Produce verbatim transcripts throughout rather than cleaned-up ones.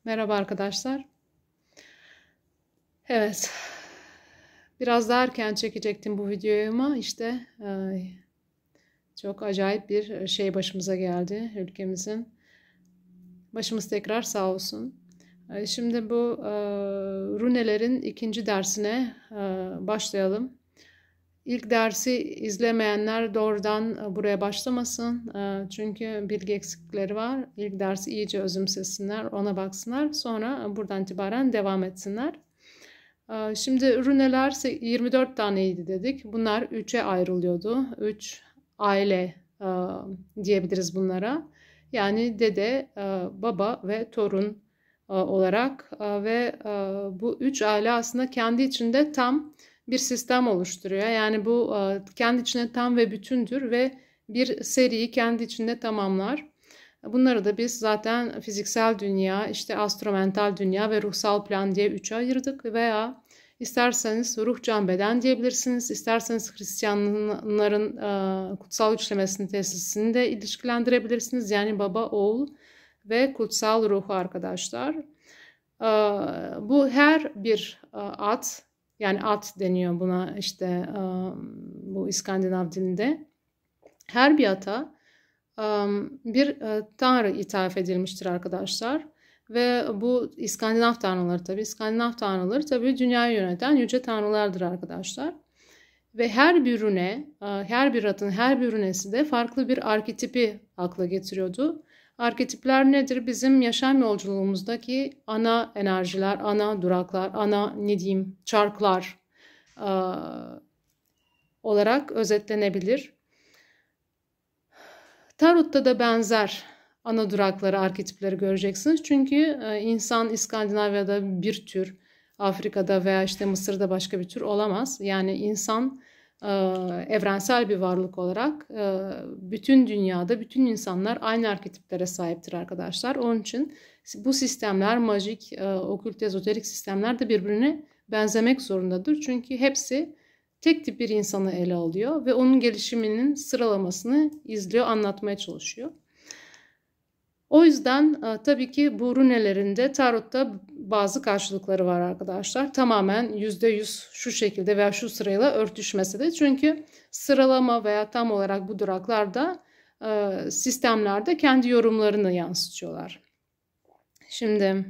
Merhaba arkadaşlar. Evet, biraz daha erken çekecektim bu videoyu ama işte ay, çok acayip bir şey başımıza geldi ülkemizin. Başımız tekrar sağ olsun. Ay, Şimdi bu e, runelerin ikinci dersine e, başlayalım. İlk dersi izlemeyenler doğrudan e, buraya başlamasın. E, çünkü bilgi eksikleri var. İlk dersi iyice özümsesinler, ona baksınlar. Sonra buradan itibaren devam etsinler. Ee, Şimdi runeler yirmi dört taneydi dedik. Bunlar üçe ayrılıyordu. Üç aile e, diyebiliriz bunlara. Yani dede, e, baba ve torun e, olarak e, ve e, bu üç aile aslında kendi içinde tam bir sistem oluşturuyor. Yani bu e, kendi içinde tam ve bütündür ve bir seriyi kendi içinde tamamlar. Bunları da biz zaten fiziksel dünya, işte astromental dünya ve ruhsal plan diye üçe ayırdık veya isterseniz ruh, can, beden diyebilirsiniz. İsterseniz Hristiyanların e, kutsal üçlemesini tesisini de ilişkilendirebilirsiniz. Yani baba, oğul ve kutsal ruh arkadaşlar. E, bu her bir e, at, yani at deniyor buna işte e, bu İskandinav dilinde. Her bir ata bir tanrı ithaf edilmiştir arkadaşlar. Ve bu İskandinav tanrıları tabii. İskandinav tanrıları tabii dünyayı yöneten yüce tanrılardır arkadaşlar. Ve her bir rune, her bir atın her bir runesi de farklı bir arketipi akla getiriyordu. Arketipler nedir? Bizim yaşam yolculuğumuzdaki ana enerjiler, ana duraklar, ana ne diyeyim çarklar olarak özetlenebilir. Tarot'ta da benzer ana durakları, arketipleri göreceksiniz. Çünkü insan İskandinavya'da bir tür, Afrika'da veya işte Mısır'da başka bir tür olamaz. Yani insan evrensel bir varlık olarak bütün dünyada, bütün insanlar aynı arketiplere sahiptir arkadaşlar. Onun için bu sistemler, majik, okült, ezoterik sistemler de birbirine benzemek zorundadır. Çünkü hepsi tek tip bir insanı ele alıyor ve onun gelişiminin sıralamasını izliyor, anlatmaya çalışıyor. O yüzden tabii ki bu runelerinde tarotta bazı karşılıkları var arkadaşlar. Tamamen yüzde yüz şu şekilde veya şu sırayla örtüşmesi de. Çünkü sıralama veya tam olarak bu duraklarda sistemlerde kendi yorumlarını yansıtıyorlar. Şimdi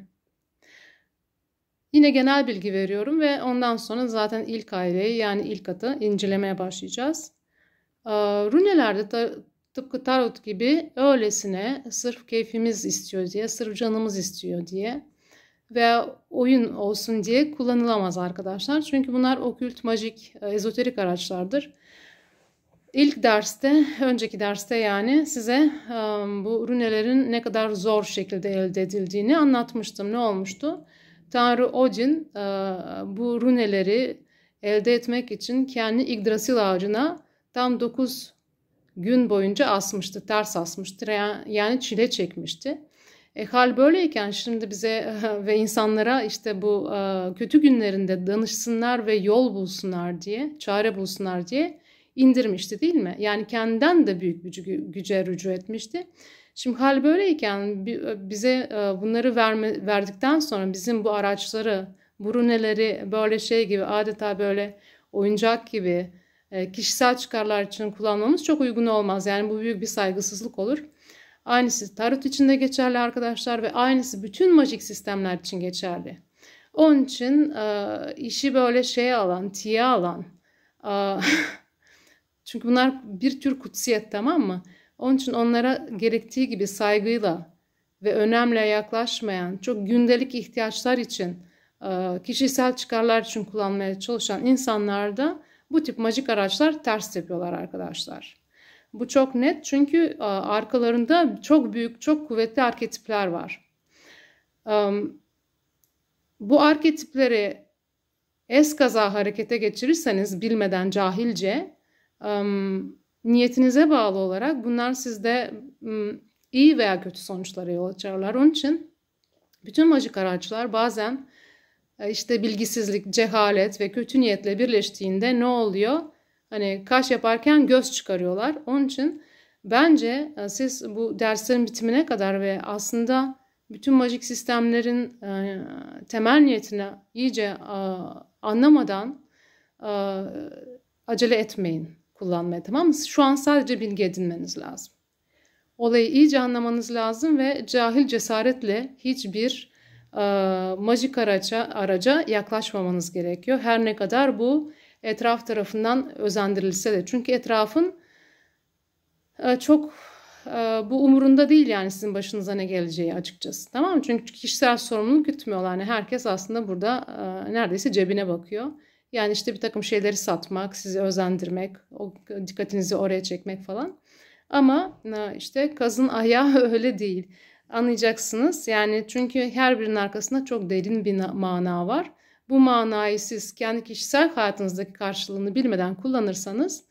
yine genel bilgi veriyorum ve ondan sonra zaten ilk aileyi yani ilk atı incelemeye başlayacağız. Runelerde tıpkı tarot gibi öylesine sırf keyfimiz istiyor diye, sırf canımız istiyor diye veya oyun olsun diye kullanılamaz arkadaşlar. Çünkü bunlar okült, majik, ezoterik araçlardır. İlk derste, önceki derste yani size bu runelerin ne kadar zor şekilde elde edildiğini anlatmıştım. Ne olmuştu? Tanrı Odin bu runeleri elde etmek için kendi Yggdrasil ağacına tam dokuz gün boyunca asmıştı, ters asmıştır. Yani çile çekmişti. E, hal böyleyken şimdi bize ve insanlara işte bu kötü günlerinde danışsınlar ve yol bulsunlar diye, çare bulsunlar diye indirmişti değil mi? Yani kendinden de büyük gücü, güce rücu etmişti. Şimdi hal böyleyken bize bunları verme, verdikten sonra bizim bu araçları, bu runeleri böyle şey gibi adeta böyle oyuncak gibi kişisel çıkarlar için kullanmamız çok uygun olmaz. Yani bu büyük bir saygısızlık olur. Aynısı tarot için de geçerli arkadaşlar ve aynısı bütün majik sistemler için geçerli. Onun için işi böyle şeye alan, tiye alan, çünkü bunlar bir tür kutsiyet, tamam mı? Onun için onlara gerektiği gibi saygıyla ve önemle yaklaşmayan, çok gündelik ihtiyaçlar için, kişisel çıkarlar için kullanmaya çalışan insanlarda bu tip majik araçlar ters yapıyorlar arkadaşlar. Bu çok net çünkü arkalarında çok büyük, çok kuvvetli arketipler var. Bu arketipleri eskaza harekete geçirirseniz bilmeden cahilce, niyetinize bağlı olarak bunlar sizde iyi veya kötü sonuçlara yol açarlar. Onun için bütün majik araçlar bazen işte bilgisizlik, cehalet ve kötü niyetle birleştiğinde ne oluyor? Hani kaş yaparken göz çıkarıyorlar. Onun için bence siz bu derslerin bitimine kadar ve aslında bütün majik sistemlerin e, temel niyetini iyice e, anlamadan e, acele etmeyin kullanmaya, tamam mı? Şu an sadece bilgi edinmeniz lazım. Olayı iyice anlamanız lazım ve cahil cesaretle hiçbir e, majik araca, araca yaklaşmamanız gerekiyor. Her ne kadar bu etraf tarafından özendirilse de. Çünkü etrafın e, çok e, bu umurunda değil yani sizin başınıza ne geleceği açıkçası. Tamam mı? Çünkü kişisel sorumluluk gütmüyorlar. Yani herkes aslında burada e, neredeyse cebine bakıyor. Yani işte bir takım şeyleri satmak, sizi özendirmek, o dikkatinizi oraya çekmek falan. Ama işte kazın ayağı öyle değil. Anlayacaksınız. Yani çünkü her birinin arkasında çok derin bir mana var. Bu manayı siz kendi kişisel hayatınızdaki karşılığını bilmeden kullanırsanız,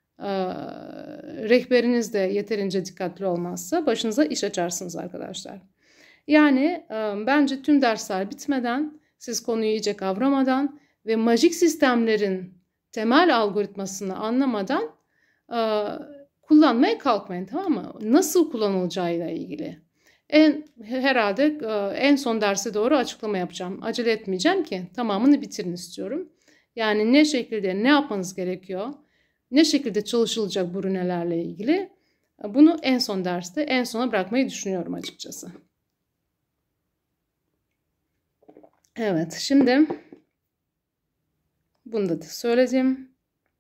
rehberiniz de yeterince dikkatli olmazsa başınıza iş açarsınız arkadaşlar. Yani bence tüm dersler bitmeden, siz konuyu iyice kavramadan ve majik sistemlerin temel algoritmasını anlamadan kullanmaya kalkmayın, tamam mı? Nasıl kullanılacağıyla ilgili. En herhalde en son derse doğru açıklama yapacağım. Acele etmeyeceğim ki tamamını bitirin istiyorum. Yani ne şekilde ne yapmanız gerekiyor? Ne şekilde çalışılacak bu runelerle ilgili? Bunu en son derste en sona bırakmayı düşünüyorum açıkçası. Evet, şimdi bunu da söyledim.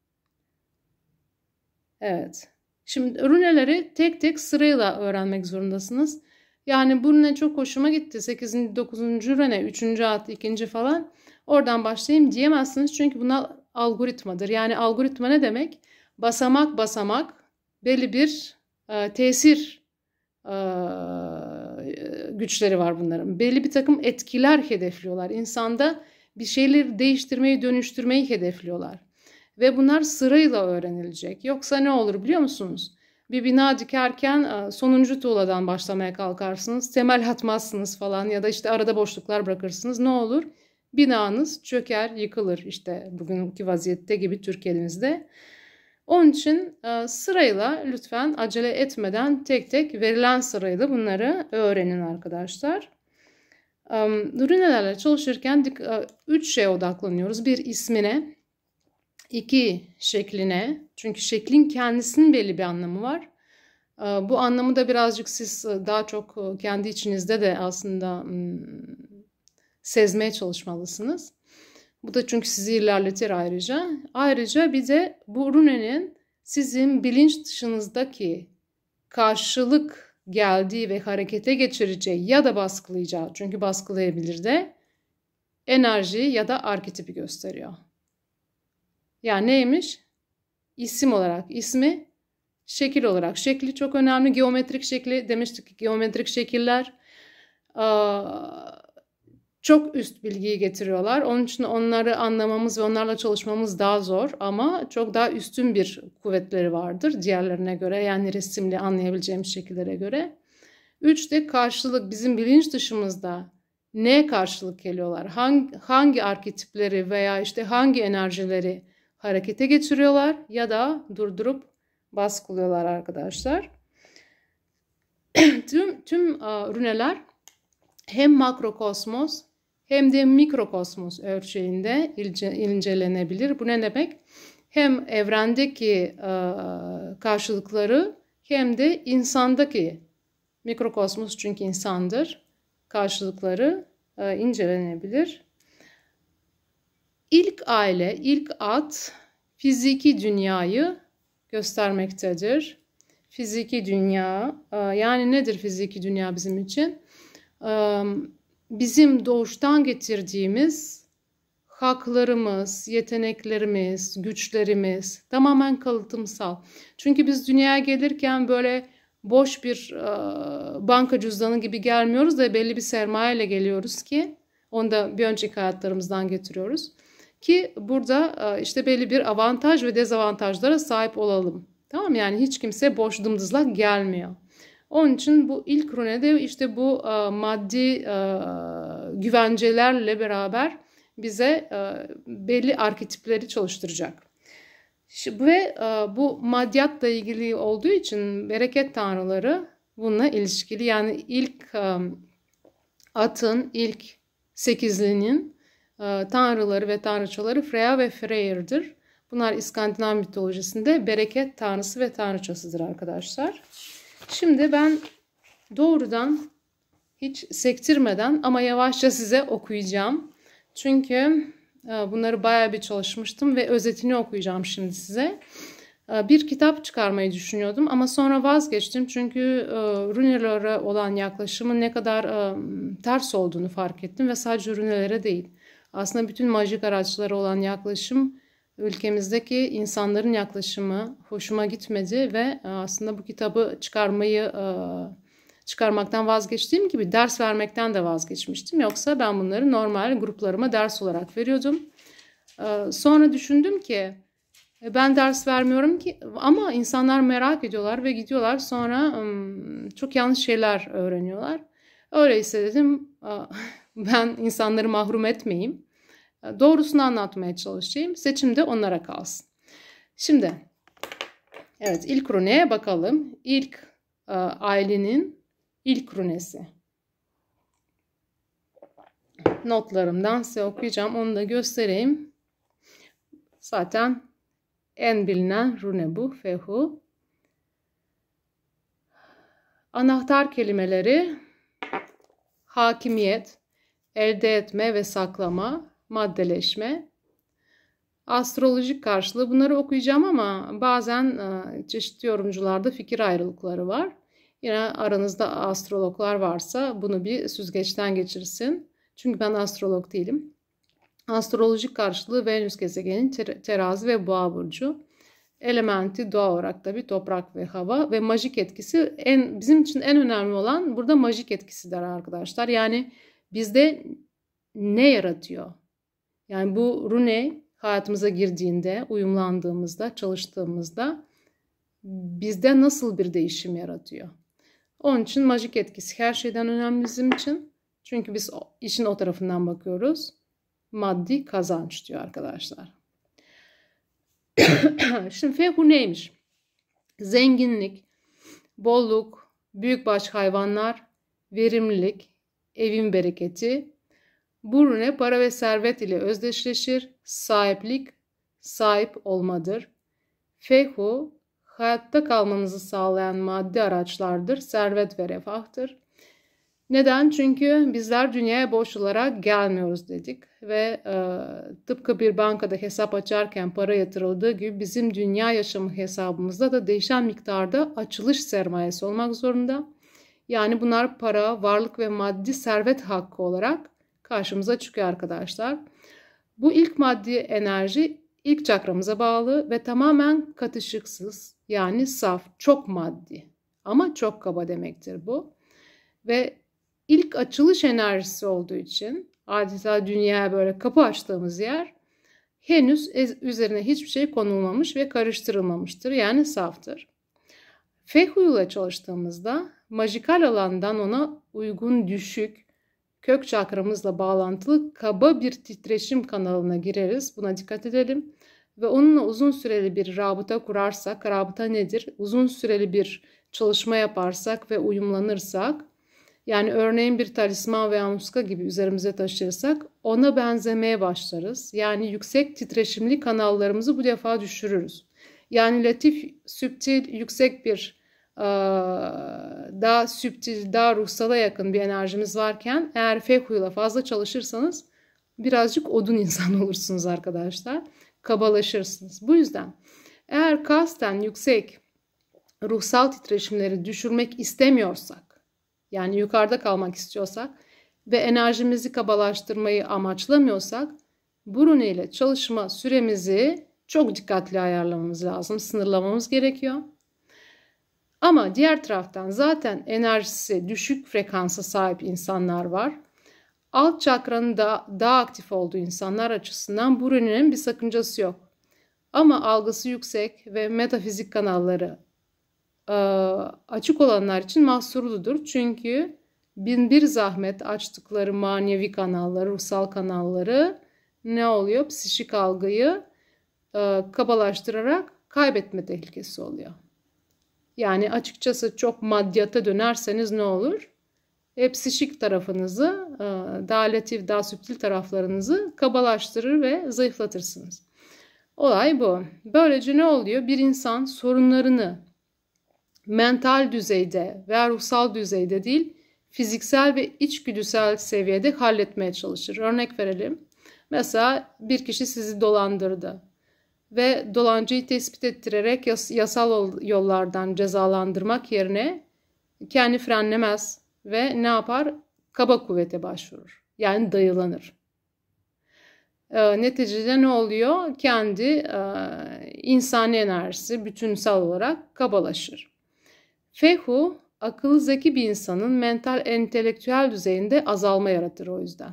Evet. Şimdi runeleri tek tek sırayla öğrenmek zorundasınız. Yani bu rune çok hoşuma gitti. sekizinci dokuzuncu rune, üçüncü at, ikinci falan. Oradan başlayayım diyemezsiniz. Çünkü bunlar algoritmadır. Yani algoritma ne demek? Basamak basamak belli bir e, tesir e, güçleri var bunların. Belli bir takım etkiler hedefliyorlar. İnsanda bir şeyleri değiştirmeyi, dönüştürmeyi hedefliyorlar. Ve bunlar sırayla öğrenilecek. Yoksa ne olur biliyor musunuz? Bir bina dikerken sonuncu tuğladan başlamaya kalkarsınız. Temel atmazsınız falan ya da işte arada boşluklar bırakırsınız. Ne olur? Binanız çöker, yıkılır işte bugünkü vaziyette gibi Türkiye'mizde. Onun için sırayla lütfen acele etmeden tek tek verilen sırayla bunları öğrenin arkadaşlar. Runelerle çalışırken üç şeye odaklanıyoruz. Bir, ismine. İki, şekline. Çünkü şeklin kendisinin belli bir anlamı var. Bu anlamı da birazcık siz daha çok kendi içinizde de aslında sezmeye çalışmalısınız. Bu da çünkü sizi ilerletir ayrıca. Ayrıca bir de bu runenin sizin bilinç dışınızdaki karşılık geldiği ve harekete geçireceği ya da baskılayacağı, çünkü baskılayabilir de, enerji ya da arketipi gösteriyor. Yani neymiş? İsim olarak ismi, şekil olarak şekli çok önemli. Geometrik şekli demiştik ki geometrik şekiller çok üst bilgiyi getiriyorlar. Onun için onları anlamamız ve onlarla çalışmamız daha zor ama çok daha üstün bir kuvvetleri vardır diğerlerine göre. Yani resimli anlayabileceğimiz şekillere göre. Üç de karşılık, bizim bilinç dışımızda neye karşılık geliyorlar? Hangi, hangi arketipleri veya işte hangi enerjileri harekete geçiriyorlar ya da durdurup baskılıyorlar arkadaşlar. tüm tüm uh, runeler hem makrokosmos hem de mikrokosmos ölçeğinde ince, incelenebilir. Bu ne demek? Hem evrendeki uh, karşılıkları hem de insandaki, mikrokosmos çünkü insandır, karşılıkları uh, incelenebilir. İlk aile, ilk at fiziki dünyayı göstermektedir. Fiziki dünya, yani nedir fiziki dünya bizim için? Bizim doğuştan getirdiğimiz haklarımız, yeteneklerimiz, güçlerimiz tamamen kalıtımsal. Çünkü biz dünyaya gelirken böyle boş bir banka cüzdanı gibi gelmiyoruz da belli bir sermayeyle geliyoruz ki onu da bir önceki hayatlarımızdan getiriyoruz. Ki burada işte belli bir avantaj ve dezavantajlara sahip olalım. Tamam, yani hiç kimse boş dımdızlak gelmiyor. Onun için bu ilk runede işte bu maddi güvencelerle beraber bize belli arketipleri çalıştıracak. Ve bu maddiyatla ilgili olduğu için bereket tanrıları bununla ilişkili. Yani ilk Atın ilk sekizlinin e, tanrıları ve tanrıçaları Freya ve Freyr'dir. Bunlar İskandinav mitolojisinde bereket tanrısı ve tanrıçasıdır arkadaşlar. Şimdi ben doğrudan hiç sektirmeden ama yavaşça size okuyacağım. Çünkü e, bunları bayağı bir çalışmıştım ve özetini okuyacağım şimdi size. Bir kitap çıkarmayı düşünüyordum ama sonra vazgeçtim çünkü e, runelere olan yaklaşımın ne kadar e, ters olduğunu fark ettim ve sadece runelere değil. Aslında bütün majik araçlara olan yaklaşım ülkemizdeki insanların yaklaşımı hoşuma gitmedi ve e, aslında bu kitabı çıkarmayı e, çıkarmaktan vazgeçtiğim gibi ders vermekten de vazgeçmiştim. Yoksa ben bunları normal gruplarıma ders olarak veriyordum. E, sonra düşündüm ki ben ders vermiyorum ki ama insanlar merak ediyorlar ve gidiyorlar sonra çok yanlış şeyler öğreniyorlar. Öyleyse dedim ben insanları mahrum etmeyeyim. Doğrusunu anlatmaya çalışayım. Seçim de onlara kalsın. Şimdi evet ilk runeye bakalım. İlk ailenin ilk runesi. Notlarımdan size okuyacağım. Onu da göstereyim. Zaten en bilinen rune bu, Fehu. Anahtar kelimeleri hakimiyet, elde etme ve saklama, maddeleşme. Astrolojik karşılığı bunları okuyacağım ama bazen çeşitli yorumcularda fikir ayrılıkları var. Yine aranızda astrologlar varsa bunu bir süzgeçten geçirsin. Çünkü ben astrolog değilim. Astrolojik karşılığı Venüs gezegenin ter terazi ve boğa burcu. Elementi doğa olarak tabii toprak ve hava ve majik etkisi en bizim için en önemli olan burada majik etkisidir arkadaşlar. Yani bizde ne yaratıyor? Yani bu rune hayatımıza girdiğinde, uyumlandığımızda, çalıştığımızda bizde nasıl bir değişim yaratıyor? Onun için majik etkisi her şeyden önemli bizim için. Çünkü biz işin o tarafından bakıyoruz. Maddi kazanç diyor arkadaşlar. Şimdi Fehu neymiş? Zenginlik, bolluk, büyükbaş hayvanlar, verimlilik, evin bereketi. Bu rune para ve servet ile özdeşleşir. Sahiplik, sahip olmadır. Fehu, hayatta kalmanızı sağlayan maddi araçlardır. Servet ve refahtır. Neden? Çünkü bizler dünyaya boş olarak gelmiyoruz dedik ve e, tıpkı bir bankada hesap açarken para yatırıldığı gibi bizim dünya yaşamı hesabımızda da değişen miktarda açılış sermayesi olmak zorunda. Yani bunlar para, varlık ve maddi servet hakkı olarak karşımıza çıkıyor arkadaşlar. Bu ilk maddi enerji ilk çakramıza bağlı ve tamamen katışıksız yani saf, çok maddi ama çok kaba demektir bu. Ve İlk açılış enerjisi olduğu için adeta dünyaya böyle kapı açtığımız yer henüz üzerine hiçbir şey konulmamış ve karıştırılmamıştır. Yani saftır. Fehu ile çalıştığımızda majikal alandan ona uygun düşük kök çakramızla bağlantılı kaba bir titreşim kanalına gireriz. Buna dikkat edelim. Ve onunla uzun süreli bir rabıta kurarsak, rabıta nedir? Uzun süreli bir çalışma yaparsak ve uyumlanırsak, yani örneğin bir talisman veya muska gibi üzerimize taşırsak ona benzemeye başlarız. Yani yüksek titreşimli kanallarımızı bu defa düşürürüz. Yani latif, süptil, yüksek bir daha süptil, daha ruhsala yakın bir enerjimiz varken eğer Fehu'yla fazla çalışırsanız birazcık odun insan olursunuz arkadaşlar. Kabalaşırsınız. Bu yüzden eğer kasten yüksek ruhsal titreşimleri düşürmek istemiyorsak, yani yukarıda kalmak istiyorsak ve enerjimizi kabalaştırmayı amaçlamıyorsak bu rune ile çalışma süremizi çok dikkatli ayarlamamız lazım, sınırlamamız gerekiyor. Ama diğer taraftan zaten enerjisi düşük frekansa sahip insanlar var. Alt çakranın da daha aktif olduğu insanlar açısından bu runenin bir sakıncası yok. Ama algısı yüksek ve metafizik kanalları açık olanlar için mahsurludur. Çünkü bin bir zahmet açtıkları manevi kanalları, ruhsal kanalları ne oluyor? Psişik algıyı e, kabalaştırarak kaybetme tehlikesi oluyor. Yani açıkçası çok maddiyata dönerseniz ne olur? e, psişik tarafınızı, e, daha latif, daha süptil taraflarınızı kabalaştırır ve zayıflatırsınız. Olay bu. Böylece ne oluyor? Bir insan sorunlarını mental düzeyde veya ruhsal düzeyde değil, fiziksel ve içgüdüsel seviyede halletmeye çalışır. Örnek verelim. Mesela bir kişi sizi dolandırdı ve dolancıyı tespit ettirerek yas- yasal yollardan cezalandırmak yerine kendi frenlemez ve ne yapar? Kaba kuvvete başvurur. Yani dayılanır. E, neticede ne oluyor? Kendi e, insani enerjisi bütünsel olarak kabalaşır. Fehu, akıllı zeki bir insanın mental entelektüel düzeyinde azalma yaratır o yüzden.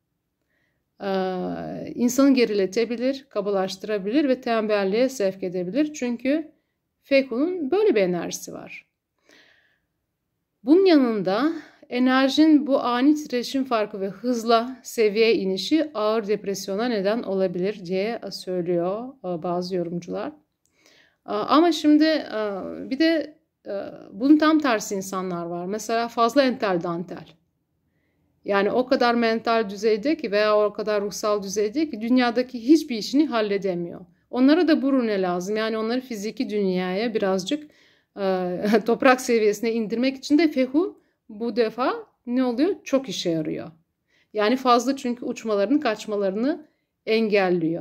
Ee, insanı geriletebilir, kabalaştırabilir ve tembelliğe sevk edebilir. Çünkü Fehu'nun böyle bir enerjisi var. Bunun yanında enerjinin bu ani titreşim farkı ve hızla seviye inişi ağır depresyona neden olabilir diye söylüyor bazı yorumcular. Ama şimdi bir de bunun tam tersi insanlar var. Mesela fazla entel dantel. Yani o kadar mental düzeyde ki veya o kadar ruhsal düzeyde ki dünyadaki hiçbir işini halledemiyor. Onlara da bu rune lazım. Yani onları fiziki dünyaya birazcık e, toprak seviyesine indirmek için de Fehu bu defa ne oluyor? Çok işe yarıyor. Yani fazla çünkü uçmalarını, kaçmalarını engelliyor.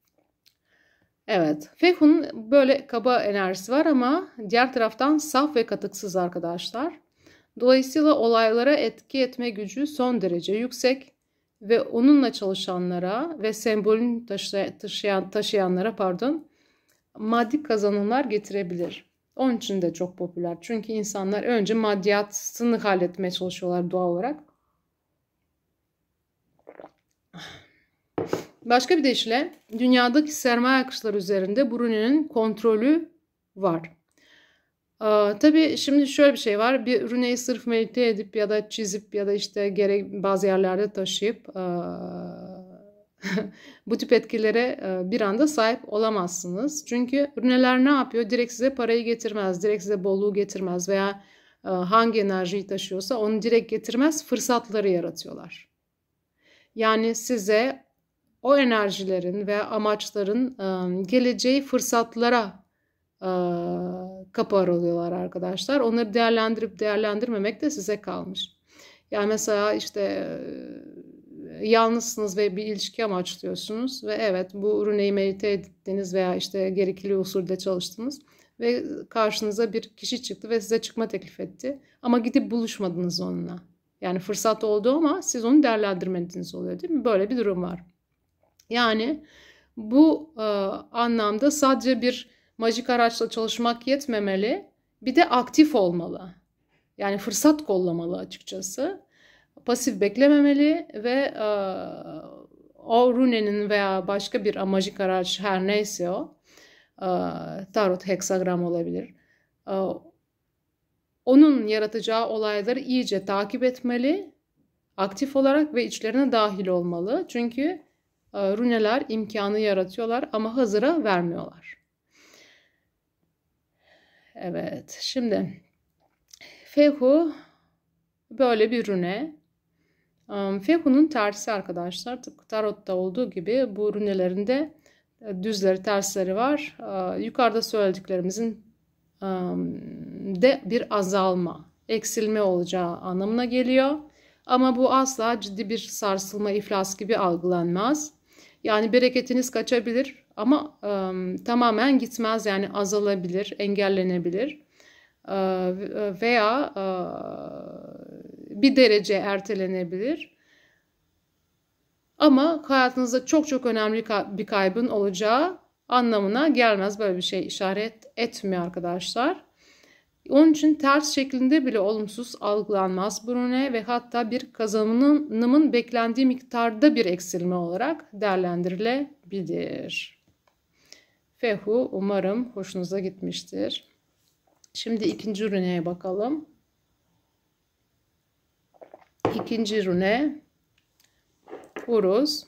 Evet, Fehu'nun böyle kaba enerjisi var ama diğer taraftan saf ve katıksız arkadaşlar. Dolayısıyla olaylara etki etme gücü son derece yüksek ve onunla çalışanlara ve sembolün taşıyan, taşıyanlara pardon, maddi kazanımlar getirebilir. Onun için de çok popüler. Çünkü insanlar önce maddiyatını halletmeye çalışıyorlar doğal olarak. Başka bir deyişle dünyadaki sermaye akışları üzerinde Brunel'in kontrolü var. Ee, tabii şimdi şöyle bir şey var. Bir ürüneyi sırf medite edip ya da çizip ya da işte gerek bazı yerlerde taşıyıp e, bu tip etkilere e, bir anda sahip olamazsınız. Çünkü ürüneler ne yapıyor? Direkt size parayı getirmez, direkt size bolluğu getirmez veya e, hangi enerjiyi taşıyorsa onu direkt getirmez, fırsatları yaratıyorlar. Yani size o enerjilerin ve amaçların e, geleceği fırsatlara kapı aralıyorlar arkadaşlar. Onları değerlendirip değerlendirmemek de size kalmış. Yani mesela işte yalnızsınız ve bir ilişki amaçlıyorsunuz ve evet bu ürüneyi medite ettiniz veya işte gerekli usulde çalıştınız ve karşınıza bir kişi çıktı ve size çıkma teklif etti. Ama gidip buluşmadınız onunla. Yani fırsat oldu ama siz onu değerlendirmediniz oluyor değil mi? Böyle bir durum var. Yani bu e, anlamda sadece bir majik araçla çalışmak yetmemeli. Bir de aktif olmalı. Yani fırsat kollamalı açıkçası. Pasif beklememeli ve e, o runenin veya başka bir majik araç her neyse o e, tarot, heksagram olabilir. E, onun yaratacağı olayları iyice takip etmeli. Aktif olarak ve içlerine dahil olmalı. Çünkü e, runeler imkanı yaratıyorlar ama hazıra vermiyorlar. Evet, şimdi Fehu böyle bir rune. Um, Fehu'nun tersi arkadaşlar, tıpkı tarotta olduğu gibi bu runelerin de düzleri, tersleri var. Uh, yukarıda söylediklerimizin um, de bir azalma, eksilme olacağı anlamına geliyor. Ama bu asla ciddi bir sarsılma, iflas gibi algılanmaz. Yani bereketiniz kaçabilir ama um, tamamen gitmez, yani azalabilir, engellenebilir uh, veya uh, bir derece ertelenebilir. Ama hayatınızda çok çok önemli bir kaybın olacağı anlamına gelmez. Böyle bir şey işaret etmiyor arkadaşlar. Onun için ters şeklinde bile olumsuz algılanmaz bu rune ve hatta bir kazanımın beklendiği miktarda bir eksilme olarak değerlendirilebilir. Fehu umarım hoşunuza gitmiştir. Şimdi ikinci runeye bakalım. İkinci rune Uruz.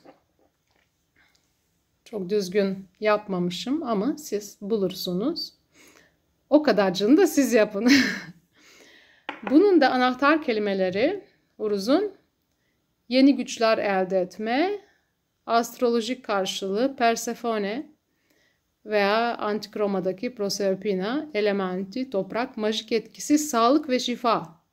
Çok düzgün yapmamışım ama siz bulursunuz. O kadarcını da siz yapın. Bunun da anahtar kelimeleri Uruz'un yeni güçler elde etme, astrolojik karşılığı Persefone veya Antik Roma'daki Proserpina, elementi toprak, majik etkisi sağlık ve şifa.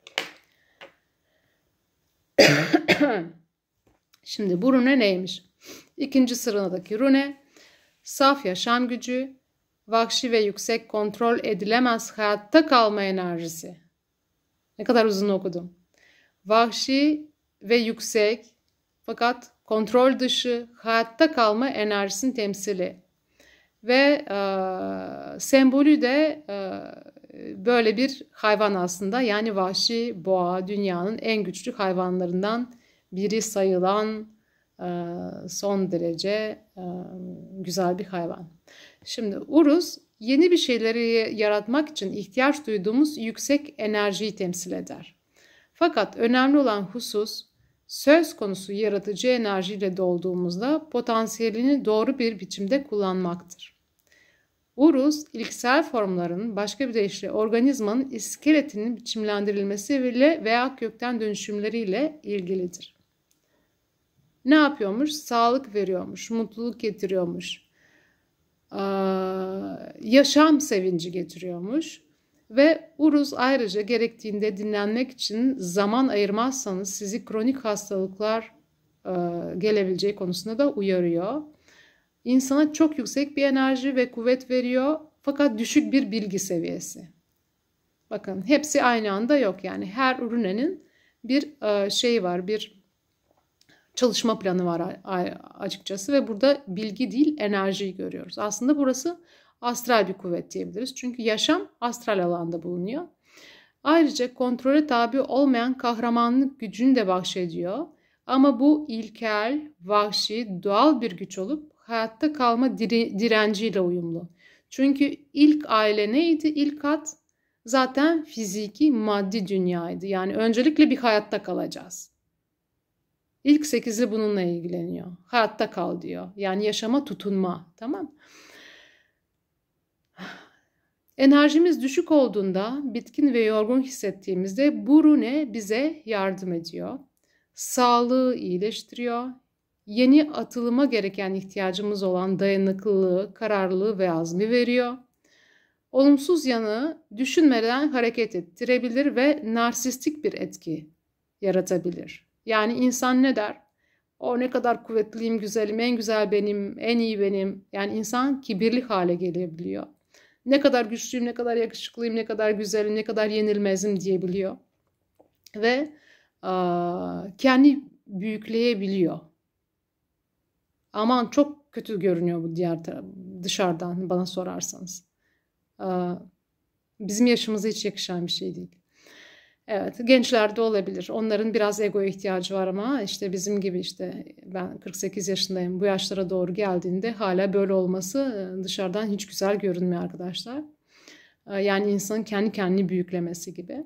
Şimdi bu rune neymiş? İkinci sıradaki rune saf yaşam gücü, vahşi ve yüksek, kontrol edilemez hayatta kalma enerjisi. Ne kadar uzun okudum. Vahşi ve yüksek fakat kontrol dışı hayatta kalma enerjisinin temsili. Ve e, sembolü de e, böyle bir hayvan aslında. Yani vahşi boğa dünyanın en güçlü hayvanlarından biri sayılan e, son derece e, güzel bir hayvan. Şimdi Uruz yeni bir şeyleri yaratmak için ihtiyaç duyduğumuz yüksek enerjiyi temsil eder. Fakat önemli olan husus söz konusu yaratıcı enerjiyle dolduğumuzda potansiyelini doğru bir biçimde kullanmaktır. Uruz, ilksel formların başka bir deyişle organizmanın iskeletinin biçimlendirilmesiyle veya kökten dönüşümleriyle ilgilidir. Ne yapıyormuş? Sağlık veriyormuş, mutluluk getiriyormuş, yaşam sevinci getiriyormuş. Ve Uruz ayrıca gerektiğinde dinlenmek için zaman ayırmazsanız sizi kronik hastalıklar e, gelebileceği konusunda da uyarıyor. İnsana çok yüksek bir enerji ve kuvvet veriyor fakat düşük bir bilgi seviyesi. Bakın hepsi aynı anda yok yani her ürünenin bir e, şeyi var, bir çalışma planı var açıkçası ve burada bilgi değil enerjiyi görüyoruz. Aslında burası astral bir kuvvet diyebiliriz. Çünkü yaşam astral alanda bulunuyor. Ayrıca kontrole tabi olmayan kahramanlık gücünü de bahşediyor. Ama bu ilkel, vahşi, doğal bir güç olup hayatta kalma dire- direnciyle uyumlu. Çünkü ilk aile neydi? İlk at zaten fiziki, maddi dünyaydı. Yani öncelikle bir hayatta kalacağız. İlk sekizi bununla ilgileniyor. Hayatta kal diyor. Yani yaşama tutunma. Tamam. Enerjimiz düşük olduğunda, bitkin ve yorgun hissettiğimizde bu rune bize yardım ediyor. Sağlığı iyileştiriyor. Yeni atılıma gereken ihtiyacımız olan dayanıklılığı, kararlılığı ve azmi veriyor. Olumsuz yanı düşünmeden hareket ettirebilir ve narsistik bir etki yaratabilir. Yani insan ne der? O ne kadar kuvvetliyim, güzelim, en güzel benim, en iyi benim. Yani insan kibirli hale gelebiliyor. Ne kadar güçlüyüm, ne kadar yakışıklıyım, ne kadar güzelim, ne kadar yenilmezim diyebiliyor. Ve a, kendi büyükleyebiliyor. Aman çok kötü görünüyor bu diğer taraf, dışarıdan bana sorarsanız. A, bizim yaşımıza hiç yakışan bir şey değil. Evet, gençlerde olabilir. Onların biraz egoya ihtiyacı var ama işte bizim gibi işte ben kırk sekiz yaşındayım. Bu yaşlara doğru geldiğinde hala böyle olması dışarıdan hiç güzel görünmüyor arkadaşlar. Yani insanın kendi kendini büyüklemesi gibi.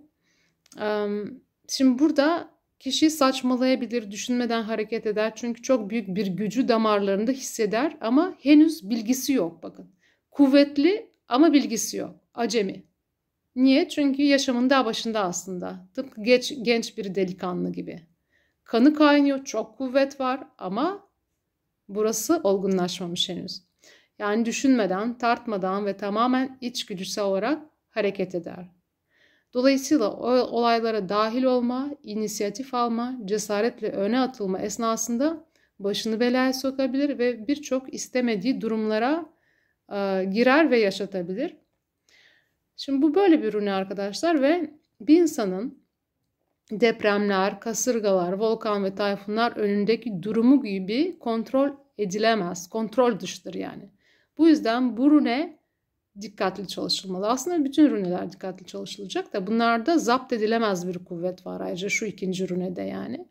Şimdi burada kişi saçmalayabilir, düşünmeden hareket eder. Çünkü çok büyük bir gücü damarlarında hisseder ama henüz bilgisi yok bakın. Kuvvetli ama bilgisi yok. Acemi. Niye? Çünkü yaşamın daha başında aslında. Tıpkı genç, genç bir delikanlı gibi. Kanı kaynıyor, çok kuvvet var ama burası olgunlaşmamış henüz. Yani düşünmeden, tartmadan ve tamamen içgüdüsel olarak hareket eder. Dolayısıyla o olaylara dahil olma, inisiyatif alma, cesaretle öne atılma esnasında başını belaya sokabilir ve birçok istemediği durumlara e, girer ve yaşatabilir. Şimdi bu böyle bir rune arkadaşlar ve bir insanın depremler, kasırgalar, volkan ve tayfunlar önündeki durumu gibi kontrol edilemez. Kontrol dışıdır yani. Bu yüzden bu rune dikkatli çalışılmalı. Aslında bütün runeler dikkatli çalışılacak da bunlarda zapt edilemez bir kuvvet var. Ayrıca şu ikinci runede yani.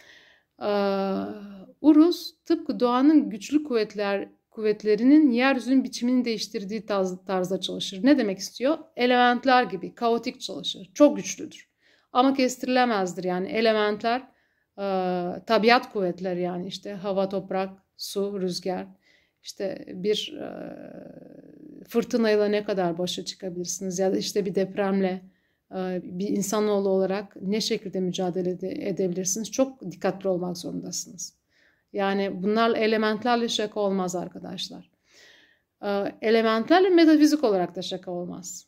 Ee, Uruz tıpkı doğanın güçlü kuvvetler kuvvetlerinin yeryüzünün biçimini değiştirdiği tarz, tarzda çalışır. Ne demek istiyor? Elementler gibi kaotik çalışır. Çok güçlüdür. Ama kestirilemezdir yani. Elementler e, tabiat kuvvetleri yani işte hava, toprak, su, rüzgar. İşte bir e, fırtınayla ne kadar başa çıkabilirsiniz ya da işte bir depremle bir insanoğlu olarak ne şekilde mücadele edebilirsiniz? Çok dikkatli olmak zorundasınız. Yani bunlarla, elementlerle şaka olmaz arkadaşlar. Elementlerle metafizik olarak da şaka olmaz.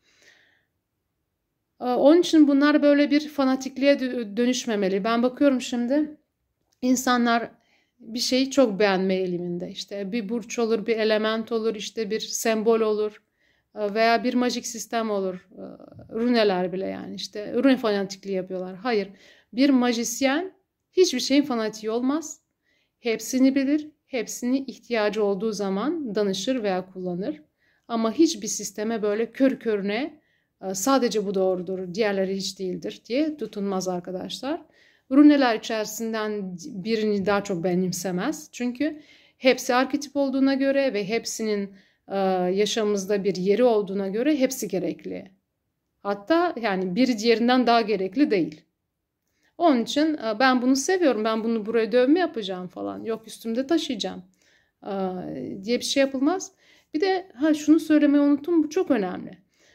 Onun için bunlar böyle bir fanatikliğe dönüşmemeli. Ben bakıyorum şimdi, insanlar bir şeyi çok beğenme eğiliminde. İşte bir burç olur, bir element olur, işte bir sembol olur veya bir majik sistem olur. Runeler bile, yani işte rune fanatikliği yapıyorlar. Hayır, bir majisyen hiçbir şeyin fanatiği olmaz. Hepsini bilir, hepsini ihtiyacı olduğu zaman danışır veya kullanır. Ama hiçbir sisteme böyle kör körüne sadece bu doğrudur, diğerleri hiç değildir diye tutunmaz arkadaşlar. Runeler içerisinden birini daha çok benimsemez. Çünkü hepsi arketip olduğuna göre ve hepsinin yaşamımızda bir yeri olduğuna göre hepsi gerekli. Hatta yani biri diğerinden daha gerekli değil. Onun için ben bunu seviyorum, ben bunu buraya dövme yapacağım falan, yok üstümde taşıyacağım diye bir şey yapılmaz. Bir de ha, şunu söylemeyi unuttum, bu çok önemli.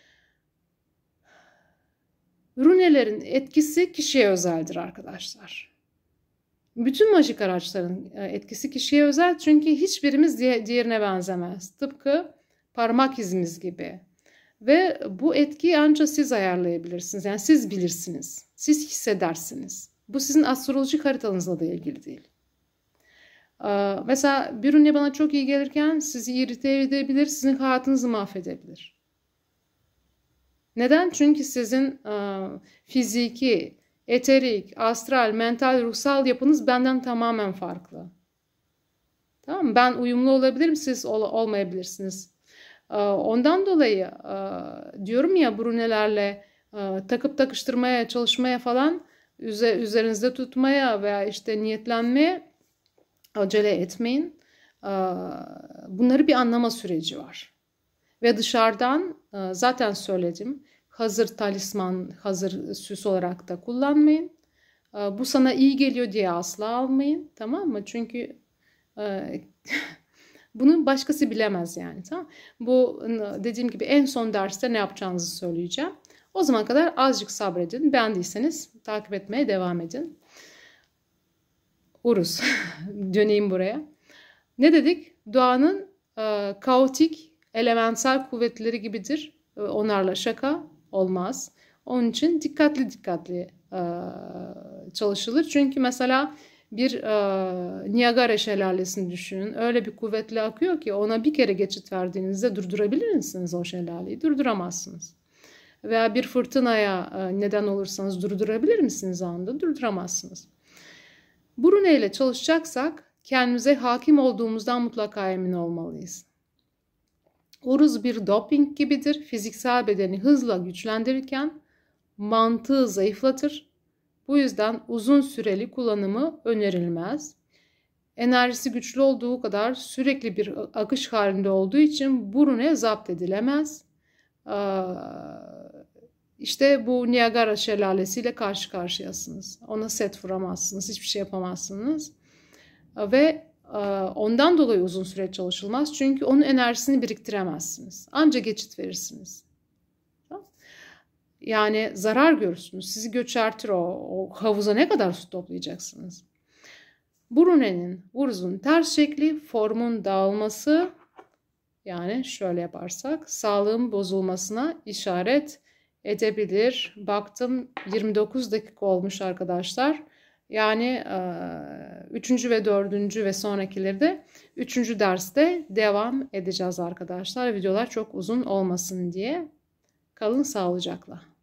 Runelerin etkisi kişiye özeldir arkadaşlar. Bütün majik araçların etkisi kişiye özel, çünkü hiçbirimiz diğerine benzemez. Tıpkı parmak izimiz gibi. Ve bu etkiyi ancak siz ayarlayabilirsiniz. Yani siz bilirsiniz. Siz hissedersiniz. Bu sizin astrolojik haritanızla da ilgili değil. Mesela bir rune bana çok iyi gelirken sizi irite edebilir, sizin hayatınızı mahvedebilir. Neden? Çünkü sizin fiziki, eterik, astral, mental, ruhsal yapınız benden tamamen farklı. Tamam mı? Ben uyumlu olabilirim, siz ol olmayabilirsiniz. Ondan dolayı diyorum ya, bu runelerle takıp takıştırmaya, çalışmaya falan, üzerinizde tutmaya veya işte niyetlenmeye acele etmeyin. Bunları bir anlama süreci var. Ve dışarıdan zaten söyledim, hazır talisman, hazır süs olarak da kullanmayın. Bu sana iyi geliyor diye asla almayın, tamam mı? Çünkü bunu başkası bilemez yani, tamam. Bu dediğim gibi en son derste ne yapacağınızı söyleyeceğim. O zaman kadar azıcık sabredin. Beğendiyseniz takip etmeye devam edin. Uruz. Döneyim buraya. Ne dedik? Doğanın e, kaotik, elementsel kuvvetleri gibidir. E, onlarla şaka olmaz. Onun için dikkatli dikkatli e, çalışılır. Çünkü mesela bir e, Niagara şelalesini düşünün. Öyle bir kuvvetle akıyor ki ona bir kere geçit verdiğinizde durdurabilir misiniz o şelaleyi? Durduramazsınız. Veya bir fırtınaya e, neden olursanız durdurabilir misiniz anında? Durduramazsınız. Bu runeyle çalışacaksak kendimize hakim olduğumuzdan mutlaka emin olmalıyız. Uruz bir doping gibidir. Fiziksel bedeni hızla güçlendirirken mantığı zayıflatır. Bu yüzden uzun süreli kullanımı önerilmez. Enerjisi güçlü olduğu kadar sürekli bir akış halinde olduğu için bu rune zapt edilemez. İşte bu Niagara şelalesiyle karşı karşıyasınız. Ona set vuramazsınız, hiçbir şey yapamazsınız. Ve ondan dolayı uzun süre çalışılmaz. Çünkü onun enerjisini biriktiremezsiniz. Ancak geçit verirsiniz. Yani zarar görürsünüz. Sizi göçertir o, o havuza ne kadar su toplayacaksınız. Bu runenin, Uruz'un ters şekli, formun dağılması, yani şöyle yaparsak sağlığın bozulmasına işaret edebilir. Baktım yirmi dokuz dakika olmuş arkadaşlar. Yani üçüncü ve dördüncü ve sonrakileri de üçüncü derste devam edeceğiz arkadaşlar. Videolar çok uzun olmasın diye. Kalın sağlıcakla.